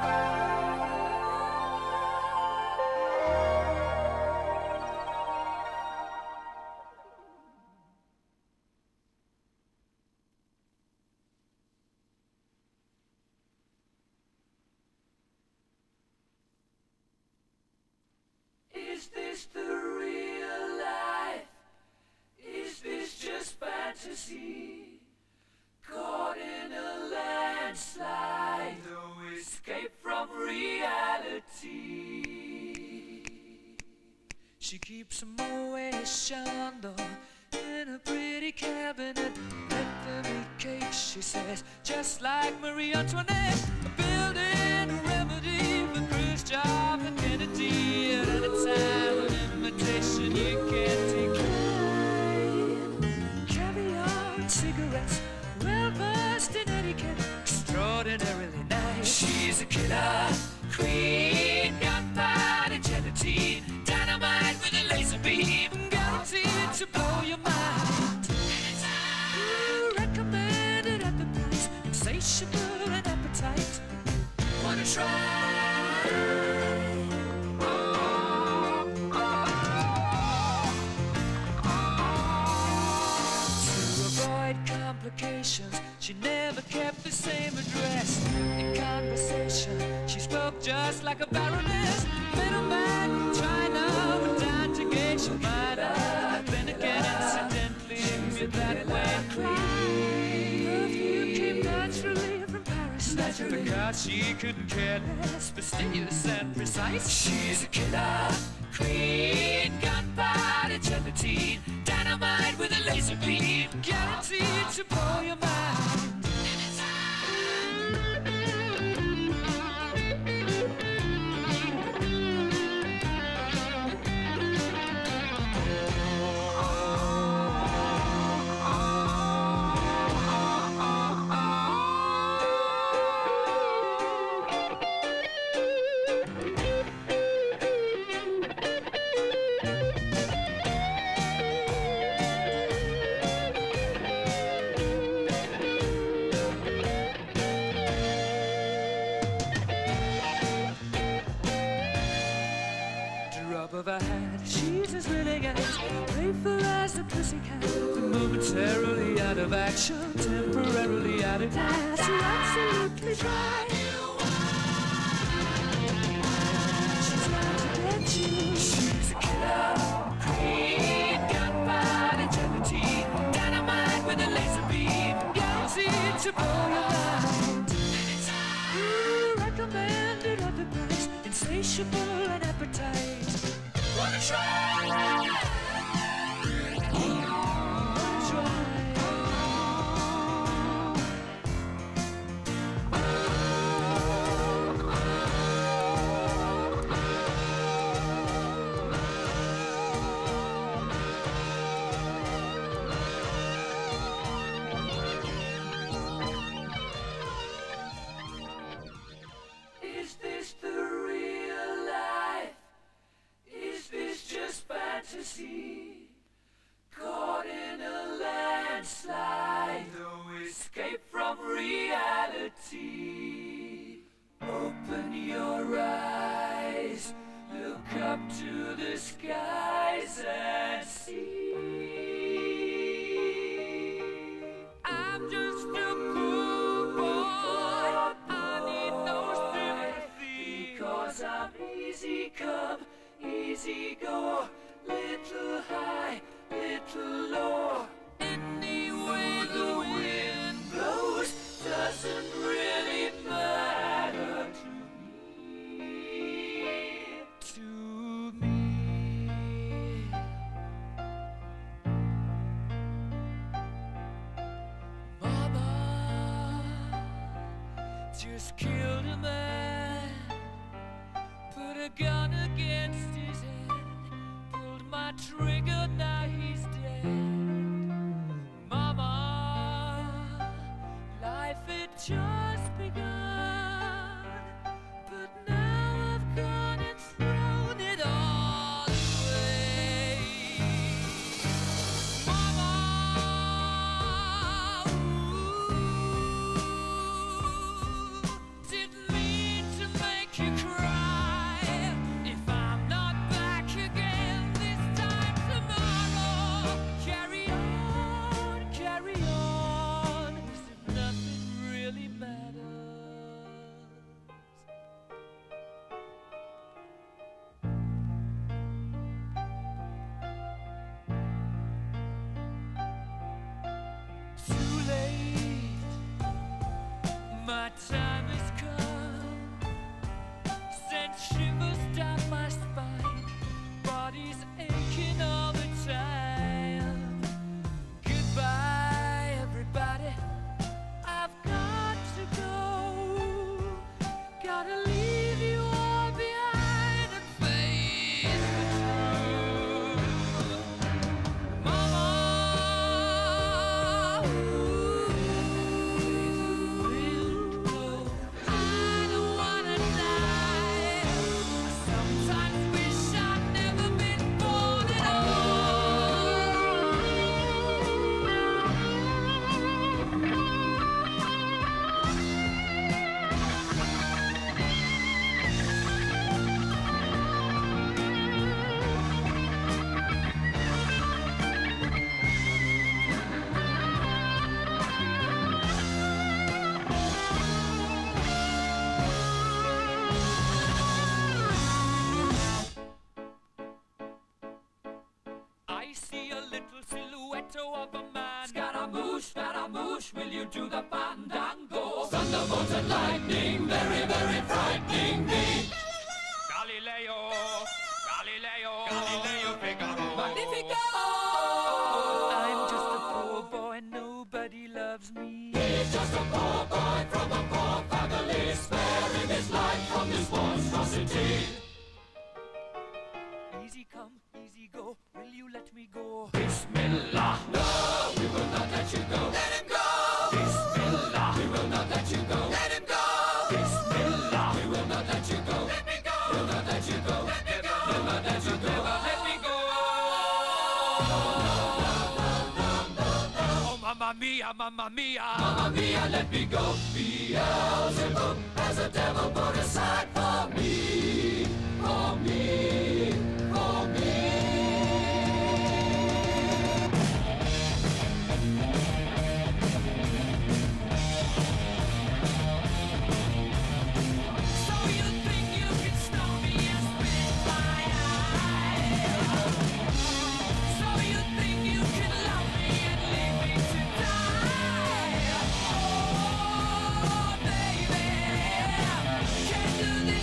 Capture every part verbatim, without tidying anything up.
Is this the real life? Is this just fantasy? Caught in a landslide, no escape from reality. She keeps a Moet Chandon in a pretty cabinet. Let them eat cake, she says, just like Marie Antoinette. Building a remedy for Khrushchev and Kennedy. At any time, an invitation you can't decline. Caviar and cigarettes, well versed in etiquette, extraordinarily nice. She's a killer queen, gunpowder gelatine, dynamite with a laser beam, guaranteed to blow your mind. Ooh, recommended at the price, insatiable and appetite. Wanna try? Complications, she never kept the same address. In conversation, she spoke just like a baroness. Middleman from China, but down to Geisha Minor. Then again, incidentally, you're that way. Perfume came naturally from Paris. Naturally. Because she couldn't care less, fastidious and precise. She's a killer queen, gunpowder gelatine, dynamite with a laser beam, guaranteed to blow your mind. Of her hat, she's as willing as playful as the pussycat. Momentarily out of action, temporarily out of class. You're absolutely dry. She's out to get you. She's a killer queen, gunpowder gelatine, dynamite with a laser beam, guaranteed to blow your mind. Ooh, recommended at the price, insatiable and appetite. Wanna try? Is this the real life? Is this just fantasy? Caught in a landslide, no escape from reality. Open your eyes, look up to the skies and see. I'm just a poor boy, I need no sympathy, because I'm easy come, easy go, little high, little low. Any way the wind blows doesn't really matter to me, to me. Mama just killed a man, put a gun against his head, pulled my trigger, now he's dead. Mama, life had just begun, but now I've gone and thrown it all away. Mama, ooh, didn't mean to Scaramouche, will you do the fandango? Thunderbolt and lightning, very, very frightening me. Galileo, Galileo, Galileo Figaro. Magnifico! I'm just a poor boy, nobody loves me. He's just a poor boy from a poor family, sparing his life from this monstrosity. Easy come, easy go, will you let me go? Bismillah, no, we will not let you go. Let him go! Bismillah, we will not let you go. Let him go! Bismillah, we will not let you go. Let me go! We'll not let you go. Let me go! We'll not let you go. Never let me go! Oh, mamma mia, mamma mia! Mamma mia, let me go! Beelzebub has a devil put aside for me, for me, for me. Do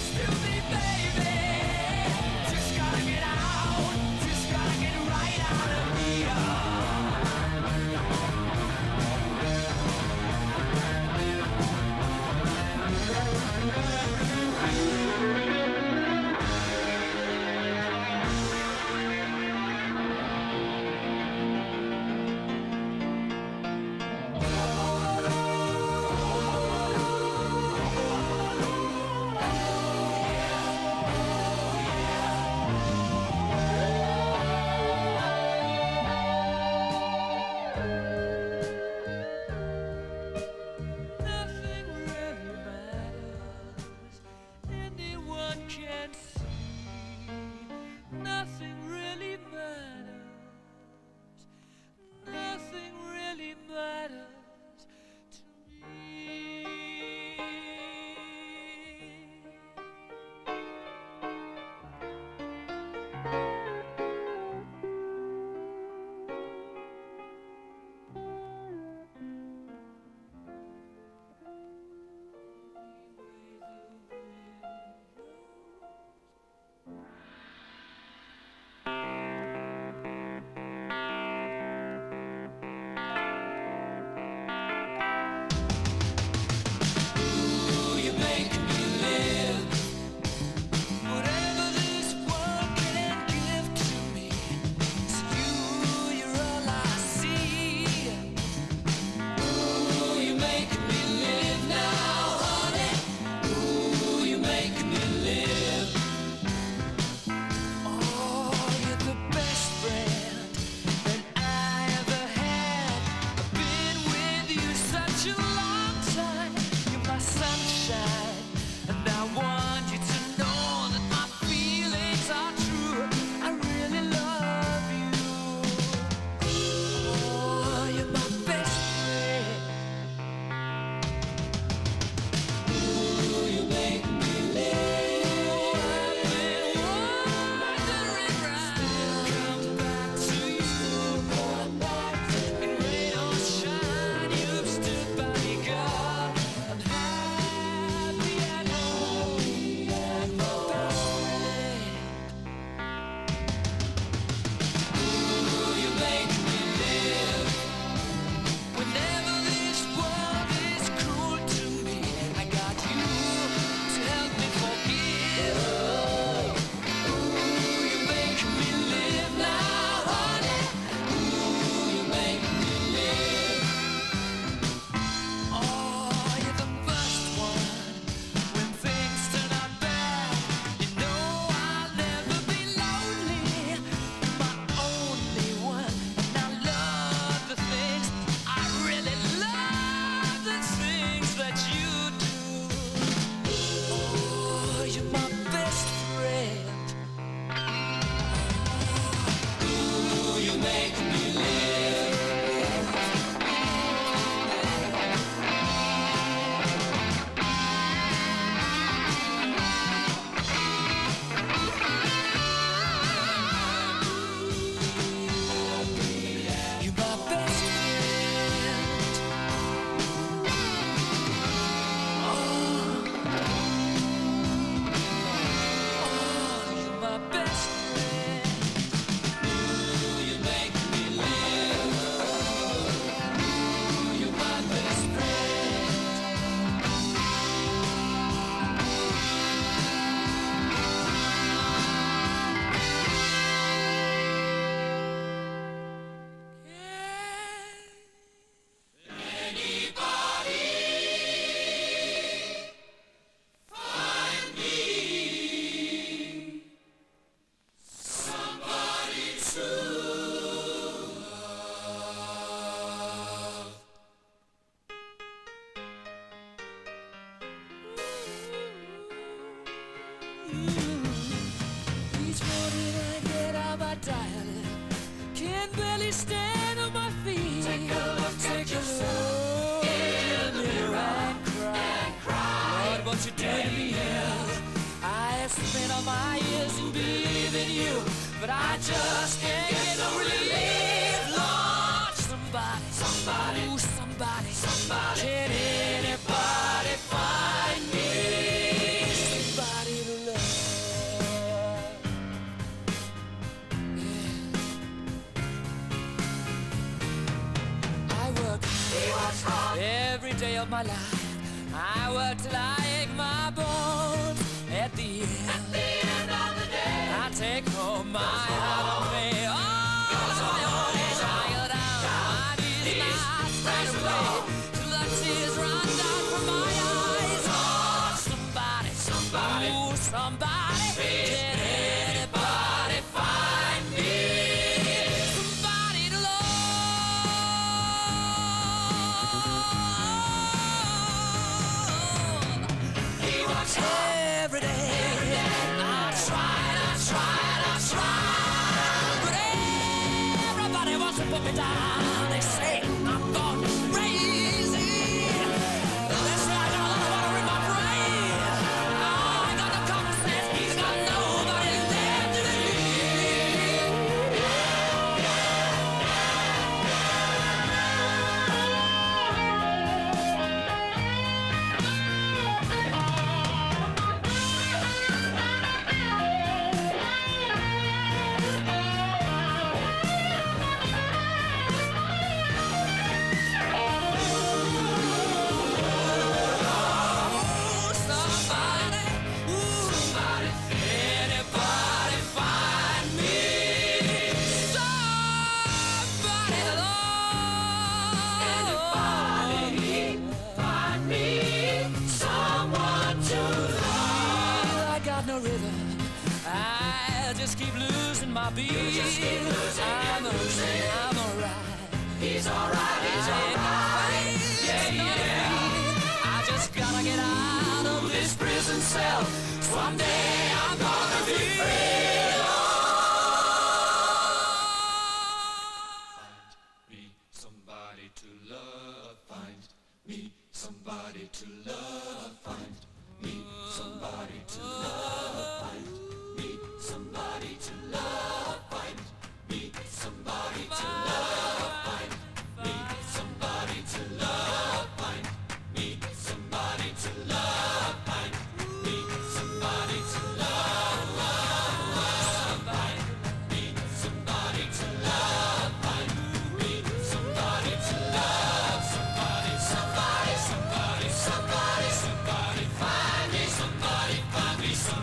but I just can't get no relief. Lord, somebody, somebody, ooh, somebody, somebody, can anybody find me somebody to love? Yeah. I work, he works hard every day of my life. I work till I ache my bones. At the end, at the end of the day, I take home my half pay. All on my own, I go down, my knees and I start to play till the tears run down from my eyes. Oh, somebody, somebody, ooh, somebody, can anybody find me somebody to love? He works hard every day. I tried, I tried, I tried, but everybody wants to put me down. They say I'm gone crazy. They say I got a lot of water in my brain. Oh, I got no common sense. I got nobody left to I just keep losing my beat. Keep losing, I'm okay, I'm alright. He's alright, he's alright. Yeah, yeah. I just gotta get out of this prison cell. Someday I'm gonna be free. Find me somebody to love. Find me somebody to love. Find me somebody to love. Find me somebody to love. Find me somebody to love. Find me somebody to love. Find me somebody to love. Find me somebody to love. Find me somebody to love. Find me somebody to love. Somebody, somebody, somebody, somebody, somebody, find me somebody, find me somebody.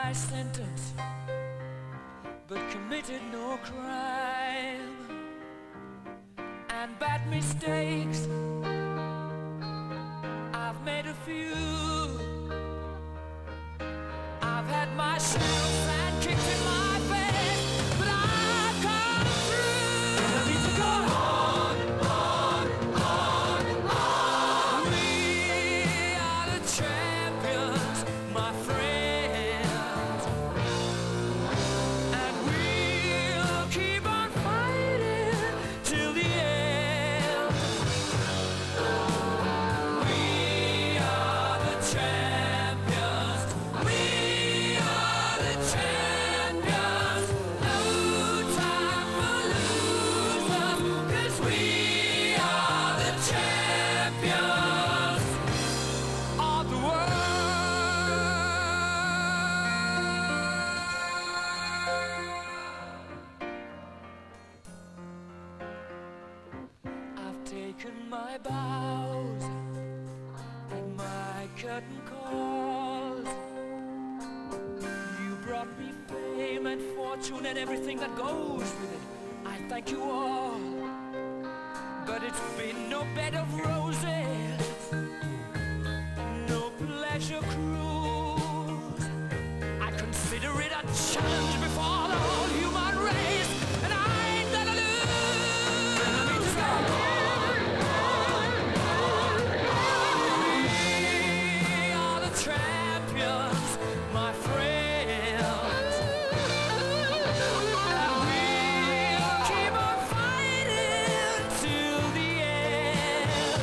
my sentence, but committed no crime. And bad mistakes, I've made a few. I've had my shells and kicked in my face, but I've come through. And I need to go on, on, on, on. We are the champions, my friends, and we'll keep on fighting till the end. We are the champions. We are the champions. No time for losers, 'cause we are the champions of the world. I've taken my bows and my curtain calls. You brought me fame and fortune and everything that goes with it. I thank you all, but it's been no bed of roses, no pleasure cruise. I consider it a challenge before the whole human race, and I ain't gonna lose. And I need to go on, on, on, on. We are the champions, my friends, and we'll keep on fighting till the end.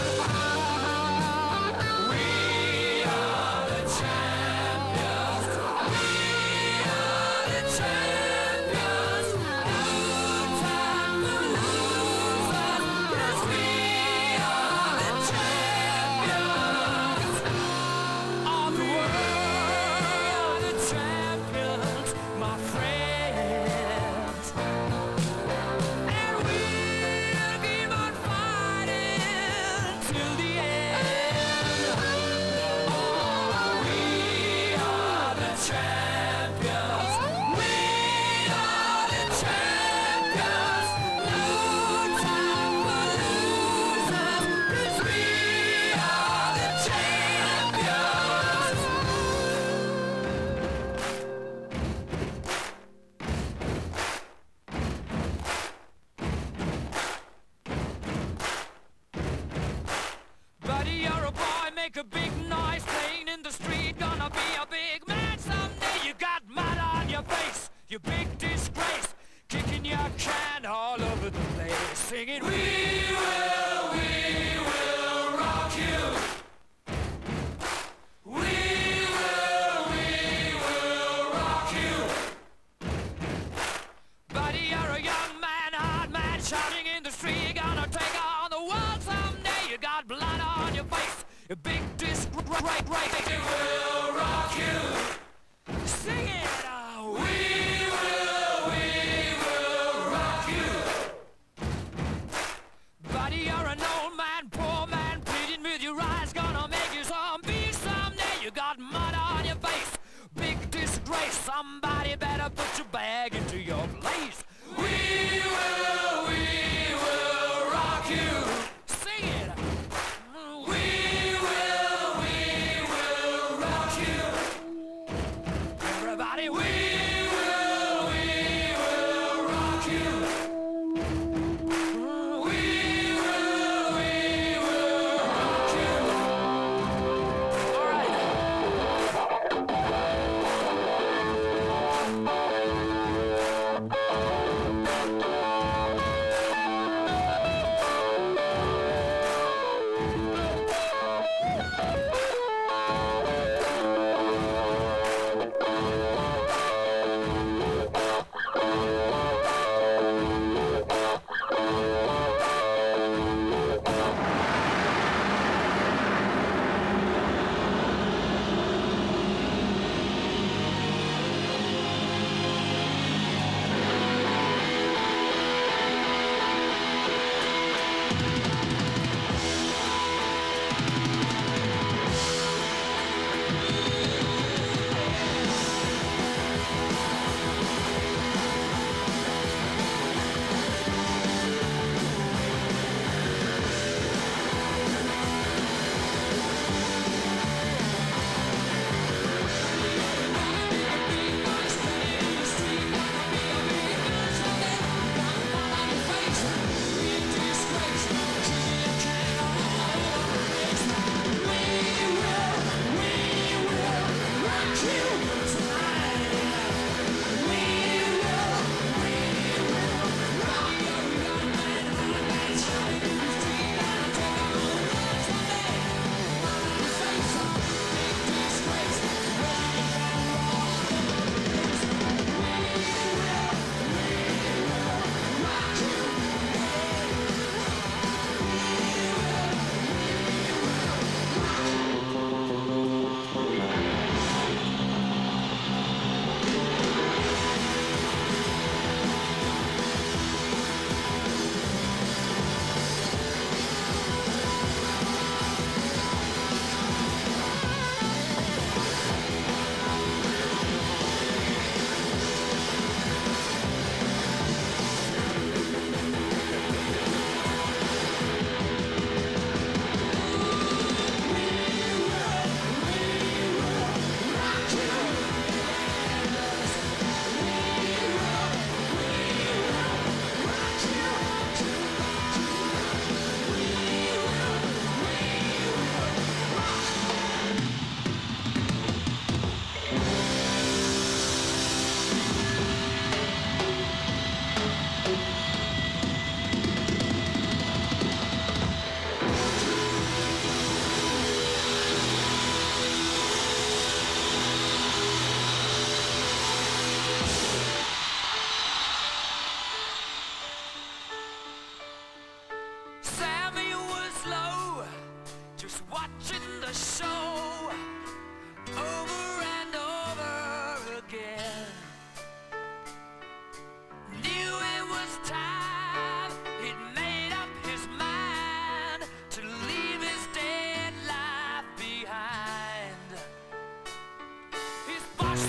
We are the champions. We are the champions. No time for losers, 'cause we are the champions of the world. The champions, my friends, and we'll keep on fighting till the end. Oh, we are the champions. We are the champions. No time for losers, 'cause we are the champions. Buddy, you're a boy, make a big noise, playing in the street, gonna be a big man someday. You got mud on your face, you big disgrace, kicking your can all over the place, singing, we will, we will rock you. We will, we will rock you. Buddy, you're a young man, hard man, shouting in the street, you're gonna take on the world someday. You got blood on your face, a big disgrace, we will rock you. Sing it, oh, we will, we will rock you. Buddy, you're an old man, poor man, pleading with your eyes, gonna make you zombie someday. You got mud on your face, big disgrace, somebody better put your bag into your place. We will, we will rock you. Sing it. We will, we will rock you. Everybody, we will, we will rock you. We will, we will rock you. All right.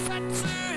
Fatso.